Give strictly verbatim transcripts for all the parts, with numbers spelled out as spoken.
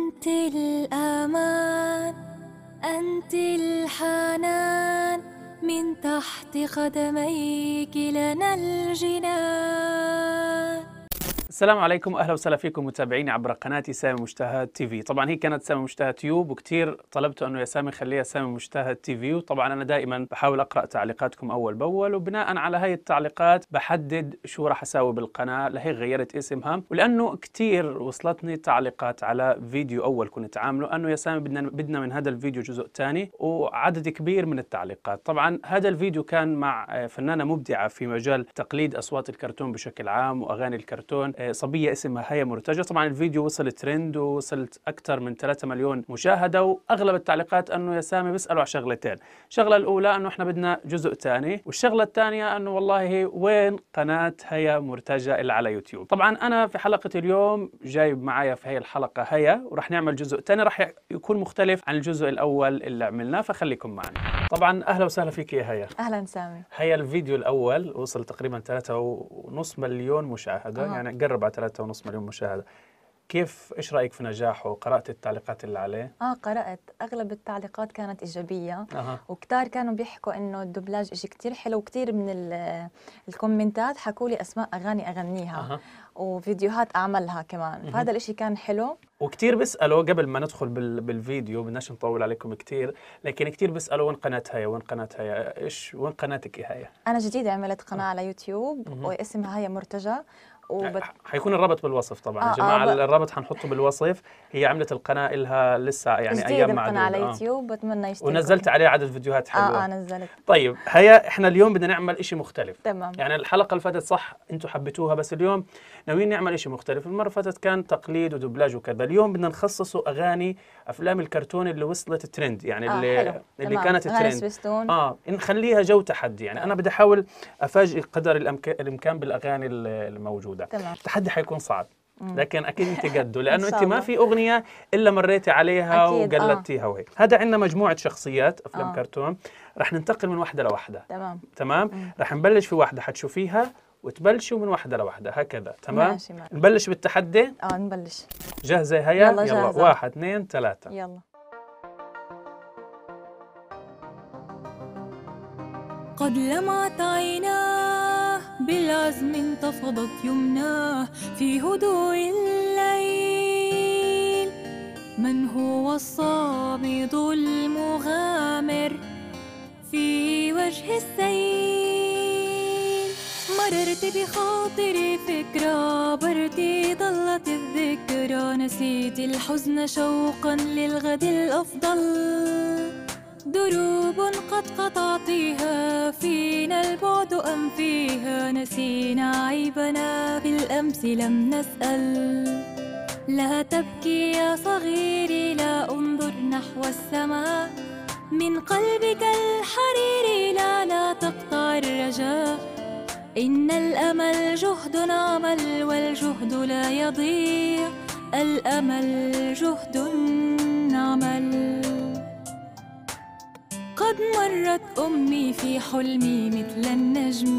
أنت الأمان، أنت الحنان، من تحت قدميك لنا الجنان. السلام عليكم واهلا وسهلا فيكم متابعيني عبر قناه سامي مجتهد تي في. طبعا هي كانت سامي مجتهد تيوب وكثير طلبتوا انه يا سامي خليها سامي مجتهد تي في، وطبعا انا دائما بحاول اقرا تعليقاتكم اول باول، وبناء على هاي التعليقات بحدد شو راح اساوي بالقناه، لهيك غيرت اسمها. ولانه كثير وصلتني تعليقات على فيديو اول كنت عامله انه يا سامي بدنا بدنا من هذا الفيديو جزء ثاني، وعدد كبير من التعليقات. طبعا هذا الفيديو كان مع فنانه مبدعه في مجال تقليد اصوات الكرتون بشكل عام واغاني الكرتون، صبية اسمها هيا مرتجى. طبعا الفيديو وصل ترند ووصلت أكثر من ثلاثة مليون مشاهدة، وأغلب التعليقات أنه يا سامي بيسألوا على شغلتين. الشغلة الأولى أنه إحنا بدنا جزء ثاني، والشغلة الثانية أنه والله وين قناة هيا مرتجى اللي على يوتيوب. طبعا أنا في حلقة اليوم جايب معايا في هي الحلقة هيا، ورح نعمل جزء ثاني رح يكون مختلف عن الجزء الأول اللي عملناه، فخليكم معنا. طبعا أهلا وسهلا فيك يا هيا. أهلا سامي. هيا الفيديو الأول وصل تقريبا ثلاثة ونص مليون مشاهدة، أه. يعني قرب على ثلاثة ونص مليون مشاهدة. كيف إيش رأيك في نجاحه؟ قرأت التعليقات اللي عليه؟ آه قرأت، أغلب التعليقات كانت إيجابية، أه. وكتار كانوا بيحكوا إنه الدبلاج إشي كتير حلو، وكتير من الكومنتات حكوا لي أسماء أغاني أغنيها أه. وفيديوهات أعملها كمان، فهذا الإشي كان حلو. وكتير بيسألوا قبل ما ندخل بالفيديو، بدناش نطول عليكم كتير، لكن كتير بيسألوا وين قناة هيا، وين قناة هيا، إيش وين قناتك يا هيا؟ أنا جديدة عملت قناة أه. على يوتيوب مه. واسمها هيا مرتجى، وبت... حيكون الرابط بالوصف طبعا آه يا جماعه. آه ب... الرابط حنحطه بالوصف. هي عملت القناه لها لسه يعني ايام معدوده على يوتيوب آه. بتمنى يشتركوا، ونزلت عليه عدد فيديوهات حلوه. اه اه نزلت. طيب هيا احنا اليوم بدنا نعمل إشي مختلف. تمام. يعني الحلقه اللي فاتت صح انتم حبيتوها، بس اليوم ناويين نعمل إشي مختلف. المره اللي فاتت كان تقليد ودبلاج وكذا، اليوم بدنا نخصصه اغاني افلام الكرتون اللي وصلت ترند، يعني آه اللي حلو. اللي تمام. كانت ترند اه نخليها جو تحدي. يعني آه. انا بدي احاول افاجئ قدر الامكان الامكان بالاغاني الموجوده. تمام. التحدي حيكون صعب، لكن اكيد انت قده، لانه انت ما في اغنيه الا مريتي عليها وقلدتيها آه. وهيك. هذا عندنا مجموعه شخصيات افلام آه. كرتون، رح ننتقل من واحده لواحده. تمام تمام مم. رح نبلش في واحده حتشوفيها وتبلشوا من واحده لواحده هكذا. تمام ماشي ماشي. نبلش بالتحدي. اه نبلش. جاهزه هيا؟ يلا, يلا جاهزة. واحد اثنين ثلاثه. يلا. قد لمعت عيناه بالعزم انتفضت يمناه في هدوء الليل. من هو الصامد المغامر في وجه السيل؟ مررت بخاطري فكرة برتي ضلت الذكرى، نسيت الحزن شوقا للغد الأفضل. دروب قد قطعتيها، فينا البعد أم فيها؟ نسينا عيبنا بالأمس لم نسأل. لا تبكي يا صغيري، لا انظر نحو السماء، من قلبك الحريري لا لا تقطع الرجاء. إن الأمل جهد عمل والجهد لا يضيع، الأمل جهد عمل. قد مرت أمي في حلمي مثل النجم،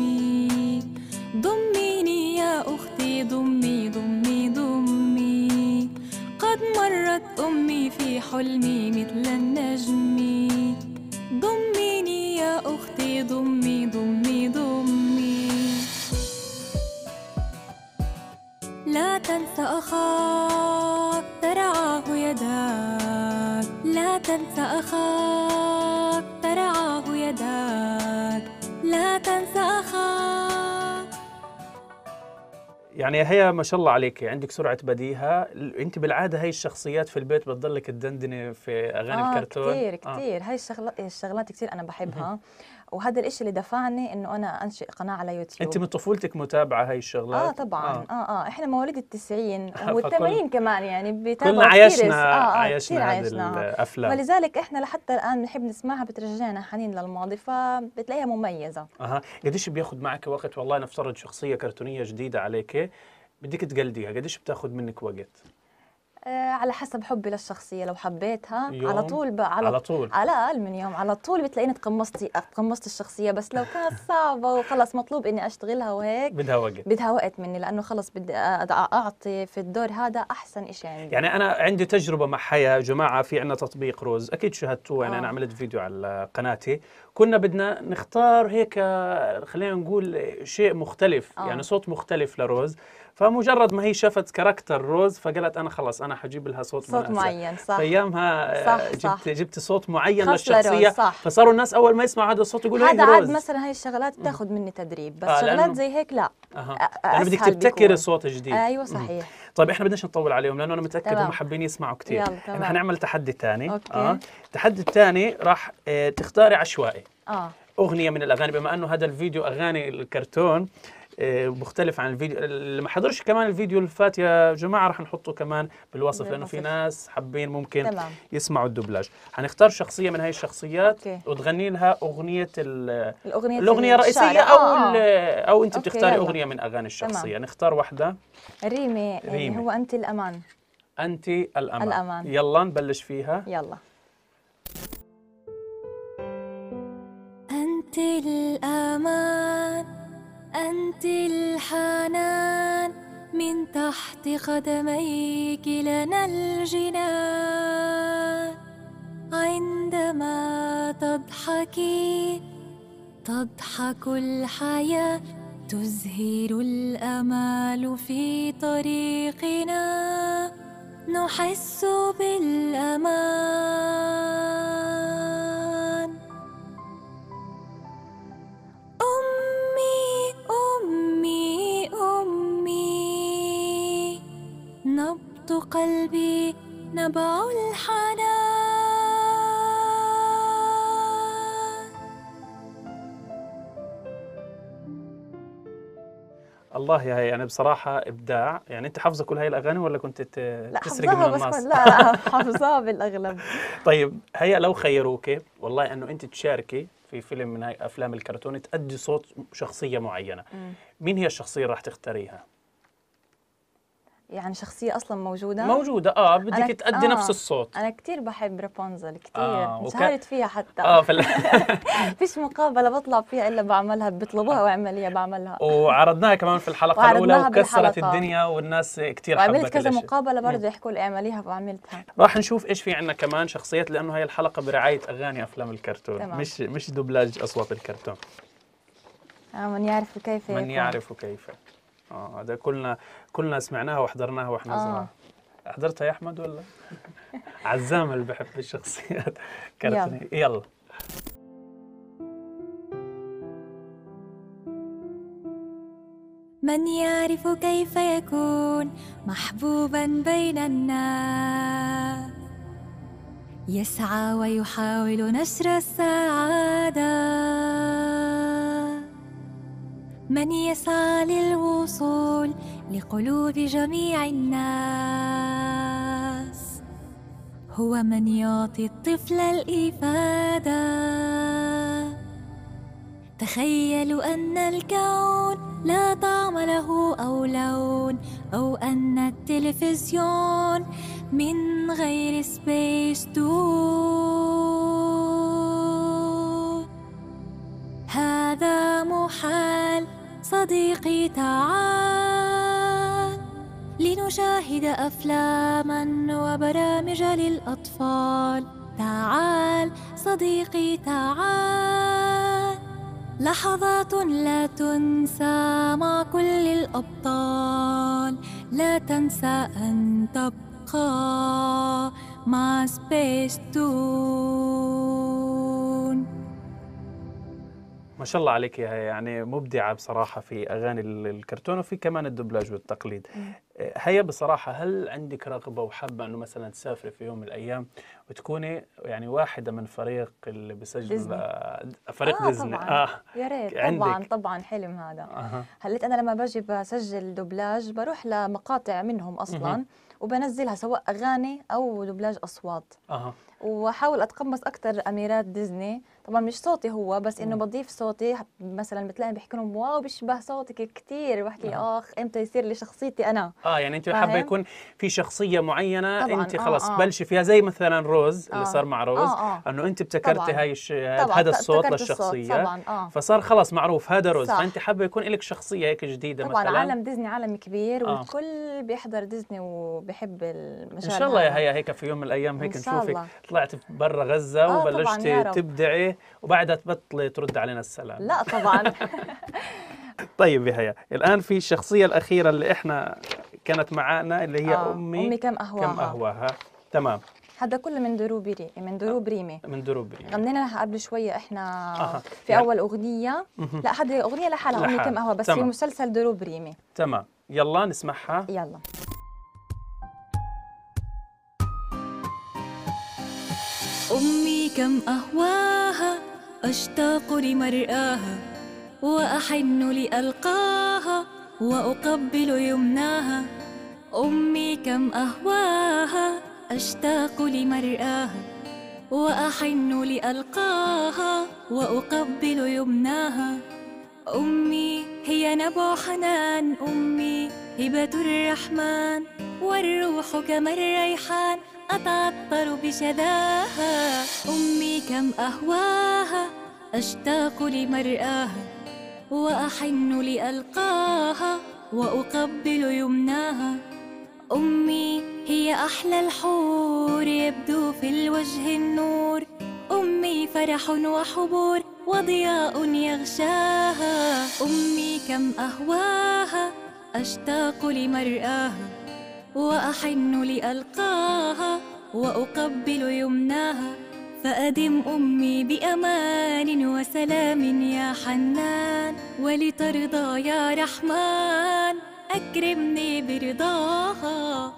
ضميني يا أختي ضمي ضمي ضمي. قد مرت أمي في حلمي مثل النجم، ضميني يا أختي ضمي ضمي ضمي. لا تنسى أخاك ترعاه يداك، لا تنسى أخاك ترعاه يداك، لا تنسى أخاك. يعني هي ما شاء الله عليك، عندك سرعة بديهة. انت بالعادة هاي الشخصيات في البيت بتضلك تدندني في اغاني آه الكرتون؟ كثير كثير. آه. هاي الشغلات الشغلات كثير انا بحبها، وهذا الاشي اللي دفعني انه انا انشئ قناه على يوتيوب. انت من طفولتك متابعه هاي الشغلات؟ اه طبعا. اه اه, آه. احنا مواليد التسعين والثمانين كمان، يعني بيتابعوا كلنا عايشنا آه آه عايشنا هذه الافلام، ولذلك احنا لحتى الان بنحب نسمعها، بترجعنا حنين للماضي، فبتلاقيها مميزه. اها. قديش بياخذ معك وقت؟ والله نفترض شخصيه كرتونيه جديده عليك بدك تقلديها، قديش بتاخذ منك وقت؟ آه على حسب حبي للشخصية، لو حبيتها يوم على طول ب... على, على طول على أقل من يوم على طول بتلاقيني تقمصتي تقمصت الشخصية. بس لو كانت صعبة وخلص مطلوب إني أشتغلها وهيك بدها وقت. بدها وقت مني، لأنه خلص بدي أعطي في الدور هذا أحسن إشي عندي. يعني أنا عندي تجربة مع حياة يا جماعة، في عنا تطبيق روز أكيد شاهدتوه، يعني آه. أنا عملت فيديو على قناتي، كنا بدنا نختار هيك خلينا نقول شيء مختلف، آه. يعني صوت مختلف لروز. فمجرد ما هي شافت كاركتر روز فقالت أنا خلص أنا حجيب لها صوت صوت مناسب. معين صح. فأيامها صح جبت صح. جبت صوت معين خاص للشخصية، لروز، صح. فصاروا الناس أول ما يسمعوا هذا الصوت يقولوا هذا هي عاد روز. مثلا هاي الشغلات بتاخذ مني تدريب، بس آه، شغلات لأنه- زي هيك لا. أها. لأنه بدك تبتكر بيكون. صوت جديد. ايوه صحيح. طيب احنا بدناش نطول عليهم لانه انا متاكد تمام. هم حابين يسمعوا كثير. يلا تمام. احنا حنعمل تحدي ثاني. أوكي. اه التحدي الثاني راح اه تختاري عشوائي اه اغنيه من الاغاني، بما انه هذا الفيديو اغاني الكرتون اه مختلف عن الفيديو اللي ما حضرش. كمان الفيديو اللي فات يا جماعه راح نحطه كمان بالوصف، لانه في بالوصف. ناس حابين ممكن تمام. يسمعوا الدبلاج. حنختار شخصيه من هاي الشخصيات أوكي. وتغني لها اغنيه ال- الاغنيه الاغنيه الرئيسيه الشارع. او آه. ال- او انت أوكي، بتختاري يلا. اغنيه من اغاني الشخصيه. تمام. نختار واحده. ريمي. ريمي. اللي هو انت الامان. أنت الأمان. الأمان. يلا نبلش فيها. يلا. أنت الأمان، أنت الحنان، من تحت قدميك لنا الجنان. عندما تضحكي تضحك الحياة، تزهر الأمال في طريقنا، نحس بالأمان. أمي أمي أمي، نبض قلبي نبع الحنان. الله يا هي، يعني بصراحة إبداع. يعني أنت حافظة كل هاي الأغاني ولا كنت ت- لا تسرق حافظاها من بس الناس؟ لا لا حافظاها بالاغلب. طيب هيا لو خيروك والله إنه أنت تشاركي في فيلم من هاي أفلام الكرتون، تأدي صوت شخصية معينة، مم. مين هي الشخصية اللي راح تختاريها؟ يعني شخصية أصلا موجودة؟ موجودة آه بدك أنا- تأدي آه. نفس الصوت. أنا كتير بحب رابونزل كتير. آه، وك- انشهرت فيها حتى. آه فل... فيش مقابلة بطلع فيها إلا بعملها، بيطلبوها واعمليها بعملها. وعرضناها كمان في الحلقة وعرضناها الأولى وكسرت بالحلقة. الدنيا والناس كتير وعملت حبت كذا الاشي. مقابلة برضه يحكوا لي اعمليها فعملتها. راح نشوف ايش في عندنا كمان شخصيات، لانه هي الحلقه برعايه اغاني افلام الكرتون. تمام. مش مش دبلاج اصوات الكرتون. آه من يعرف كيف من يكون. يعرف كيف. اه هذا كلنا كلنا سمعناها وحضرناها واحنا آه. صغار. حضرتها يا احمد ولا؟ عزام اللي بحب الشخصيات كرتونية. يلا. من يعرف كيف يكون محبوبا بين الناس، يسعى ويحاول نشر السعادة. من يسعى للوصول لقلوب جميع الناس، هو من يعطي الطفل الإفادة. تخيلوا أن الكون لا طعم له أو لون، أو أن التلفزيون من غير سبيس تون. هذا محال صديقي، تعال لنشاهد أفلاما وبرامج للأطفال. تعال صديقي تعال، لحظات لا تنسى مع كل الأبطال. لا تنسى أن تبقى مع سبيس تون. ما شاء الله عليك يا هي، يعني مبدعه بصراحه في اغاني ال- الكرتون وفي كمان الدبلاج والتقليد. آه، هيا بصراحه هل عندك رغبه وحابه انه مثلا تسافري في يوم من الايام وتكوني يعني واحده من فريق اللي بيسجلوا ديزني. ل- فريق آه ديزني؟ طبعاً. اه يا ريت عندك. طبعا طبعا حلم هذا. اها هلأ أنا لما باجي بسجل دبلاج بروح لمقاطع منهم أصلا مهم. وبنزلها سواء أغاني أو دبلاج أصوات. اها وحاول اتقمص اكثر اميرات ديزني. طبعا مش صوتي هو، بس انه بضيف صوتي. مثلا بتلاقي بيحكوا لهم واو بيشبه صوتك كثير، بحكي اخ امتى يصير لي شخصيتي انا. اه يعني انت فاهم؟ حابه يكون في شخصيه معينه طبعاً. انت آه، خلاص آه. بلشي فيها، زي مثلا روز اللي آه. صار مع روز، آه، آه. انه انت ابتكرتي طبعاً. هاي الش... طبعاً هذا الصوت ابتكرت الصوت للشخصيه. طبعاً. آه. فصار خلاص معروف هذا روز، صح. فانت حابه يكون لك شخصيه هيك جديده طبعا مثلا. عالم ديزني عالم كبير، آه. والكل بيحضر ديزني وبيحب المجال. ان شاء الله يا هذا. هيا هيك في يوم من الايام هيك إن شاء نشوفك الله. طلعت برا غزه آه، طبعاً يا وبلشتي رب. تبدعي، وبعدها تبطلي ترد علينا السلام. لا طبعا. طيب يا هيا، الان في الشخصيه الاخيره اللي احنا كانت معانا اللي هي آه. امي امي كم اهواها. كم اهواها. تمام. هذا كله من دروب ري من دروب ريمي. من دروب غنينا لها قبل شويه احنا آه. في يعني اول اغنيه. لا هذه اغنيه لحالها، امي لحالها. كم اهوى، بس تمام. في مسلسل دروب ريمي. تمام، يلا نسمعها. يلا. أمي كم أهواها، أشتاق لمرآها، وأحن لألقاها، وأقبل يمناها. أمي كم أهواها، أشتاق لمرآها، وأحن لألقاها، وأقبل يمناها. أمي هي نبع حنان، أمي هبة الرحمن، والروح كما الريحان أتعطر بشذاها. أمي كم أهواها، أشتاق لمرآها، وأحن لألقاها، وأقبل يمناها. أمي هي أحلى الحور، يبدو في الوجه النور. أمي فرح وحبور، وضياء يغشاها. أمي كم أهواها، أشتاق لمرآها، وأحن لألقاها، وأقبل يمناها. فأدم أمي بأمان وسلام يا حنان، ولترضى يا رحمن أكرمني برضاها.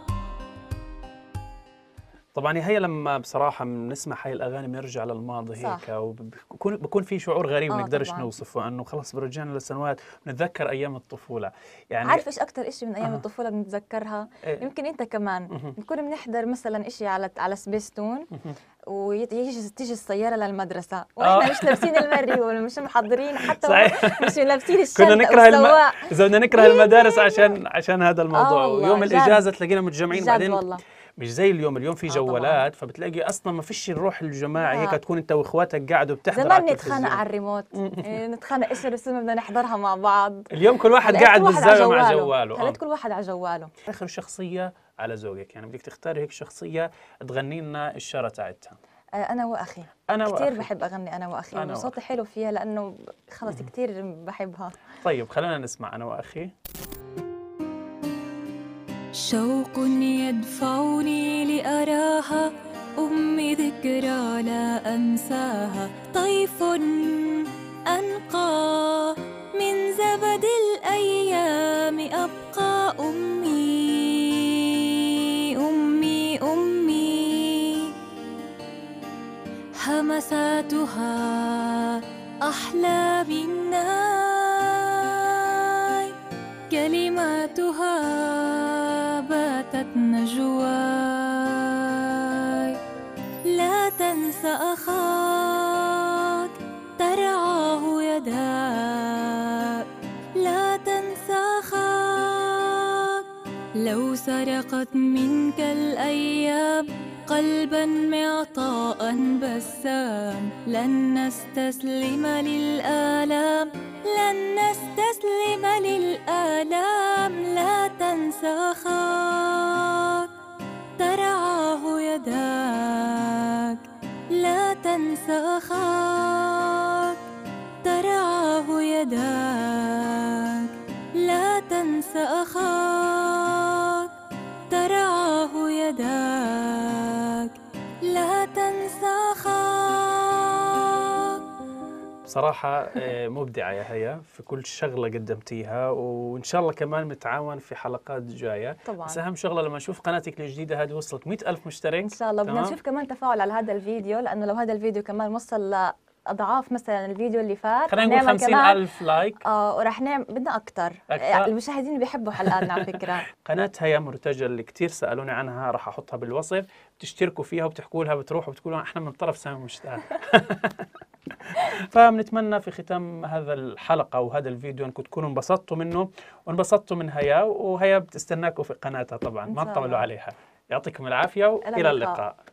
طبعا هي لما بصراحه بنسمع هاي الاغاني بنرجع للماضي هيك، وبكون بكون في شعور غريب ما آه نقدرش طبعاً. نوصفه، انه خلص برجعنا لسنوات ونتذكر ايام الطفوله. يعني عارف ايش اكثر شيء من ايام أه. الطفوله بنتذكرها؟ إيه؟ يمكن انت كمان بنكون بنحضر مثلا شيء على على سبيستون، ويجي تيجي السياره للمدرسه واحنا مش لابسين المري ومش محضرين حتى صحيح. مش لابسين الشنطه كنا نكره الم... والسواق. اذا بدنا نكره المدارس عشان عشان هذا الموضوع. آه والله، ويوم جد. الاجازه تلاقينا متجمعين، جد وبعدين والله. مش زي اليوم. اليوم في آه جوالات، فبتلاقي اصلا ما فيش الروح الجماعي، لا. هيك تكون انت واخواتك قاعدوا بتحضر زمان على نتخانق التلفزيون. على الريموت، إيه، نتخانق ايش الرسوم بدنا نحضرها مع بعض. اليوم كل واحد هلأ قاعد كل واحد على بالزاويه مع جواله. هلا كل واحد على جواله. اخر شخصيه على ذوقك، يعني بدك تختاري هيك شخصيه تغني لنا الشاره تاعتها. آه، انا واخي. انا كثير وأخي. بحب اغني انا واخي، أنا وصوتي حلو فيها لانه خلص كثير بحبها. طيب خلينا نسمع انا واخي. شوق يدفعني لأراها، أمي ذكرى لا أنساها. طيف أنقى من زبد الأيام أبقى. أمي أمي أمي همساتها أحلى بالناي، كلماتها باتت نجواي. لا تنسى أخاك ترعاه يداك، لا تنسى أخاك. لو سرقت منك الأيام قلبا معطاء بسام، لن نستسلم للآلام، لن نستسلم للآلام. لا تنسى أخاك ترعاه يداك، لا تنسى أخاك ترعاه يداك، لا تنسى أخاك ترعاه يداك، لا تنسى أخاك. بصراحة مبدعة يا هيا في كل شغلة قدمتيها، وإن شاء الله كمان متعاون في حلقات جاية. طبعاً. بس أهم شغلة لما نشوف قناتك الجديدة هذه وصلت مئة ألف مشترك ان شاء الله. بدنا نشوف كمان تفاعل على هذا الفيديو، لانه لو هذا الفيديو كمان وصل ل اضعاف مثلا الفيديو اللي فات. خلينا نقول خمسين ألف لايك. اه وراح نعمل بدنا اكثر. أكثر. المشاهدين بيحبوا حلقاتنا على فكره. قناة هيا مرتجى اللي كثير سالوني عنها راح احطها بالوصف، بتشتركوا فيها وبتحكوا لها، بتروحوا بتقولوا احنا من طرف سامي مشتاق. فبنتمنى في ختام هذا الحلقة وهذا الفيديو انكم تكونوا انبسطتوا منه وانبسطتوا من هيا، وهيا بتستناكم في قناتها طبعا، ما تطولوا عليها. يعطيكم العافية وإلى اللقاء.